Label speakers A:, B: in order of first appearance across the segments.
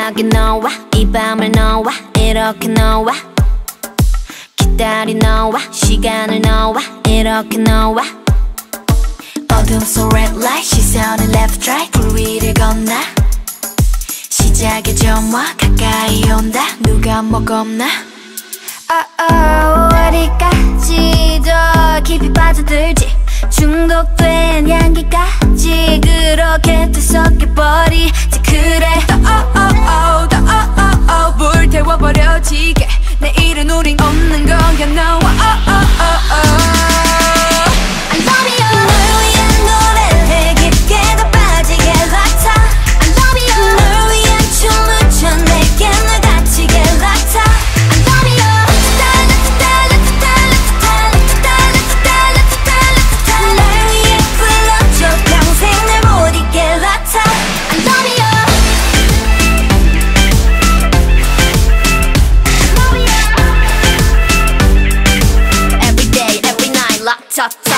A: 빛나게 너와 이 밤을 너와 이렇게 너와 기다린 너와 시간을 너와 이렇게 너와 어둠 속 red light 시선을 left right 불 위를 건너 시작의 점화 가까이 온다 누가 뭐 겁나 어디까지 더 깊이 빠져들지 중독된 향기까지 그렇게 뒤섞여버리지 그래 더 불태워버려지게 내일은 우린 없는 건가 너와 I love you 널 위한 노래를 깊게 더 빠지게 락타 I love you 널 위한 춤을 춰 내게 널 다치게 락타 I love you 널 위해 불러줘 평생 날 못 잊게 락타 I love you Every day, every night, 락타타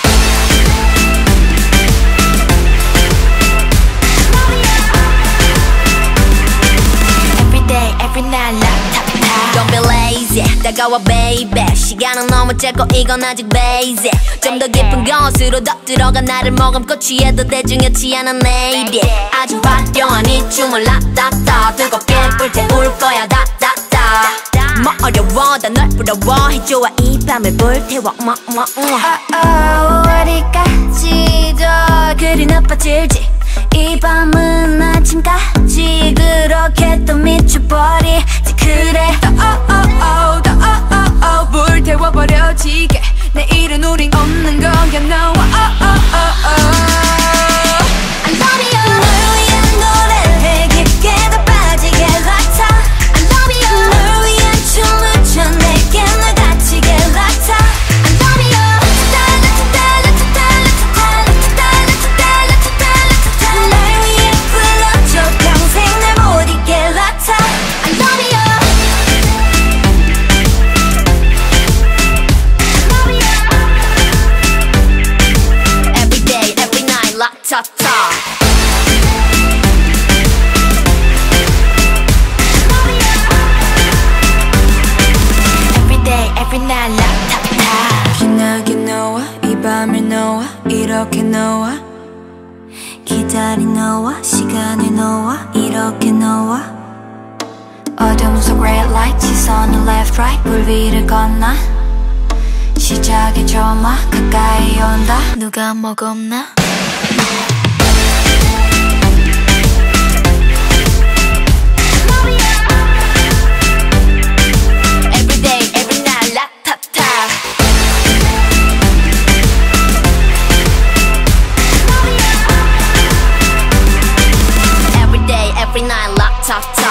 A: Every day, every night, 락타타 Don't be lazy, 다가와 baby 시간은 너무 짧고 이건 아직 basic 좀 더 깊은 곳으로 더 들어가 나를 머금고 취해도 대중이었지 않은 내일이 아주 화려한 이 춤을 락타타 뜨겁게 불태울 거야 다다다 뭐 어려워 다 널 부러워해 좋아 이 밤을 불태워 어디까지 더 그리 나빠질지 이 밤은 아침까지 그렇게 또 미쳐버리지 그래 더 불태워버려지게 내일은 우린 없는 건가 너와 I love you 널 위한 노래를 깊게 더 빠지게 락타 I love you 널 위한 춤을 춰 내게 널 다치게 락타 I love you 널 위해 불러줘 평생 날 못 잊게 락타 I love you Every day, every night, 락타타 Every day, every night, 락타타 빛나게 너와 이 밤을 너와 이렇게 너와 기다린 너와 시간을 너와 이렇게 너와 어둠 속 red light 시선을 left right 불 위를 건너 시작의 점화 가까이 온다 누가 뭐 겁나 Every day, every night, 락타타 Every day, every night, 락타타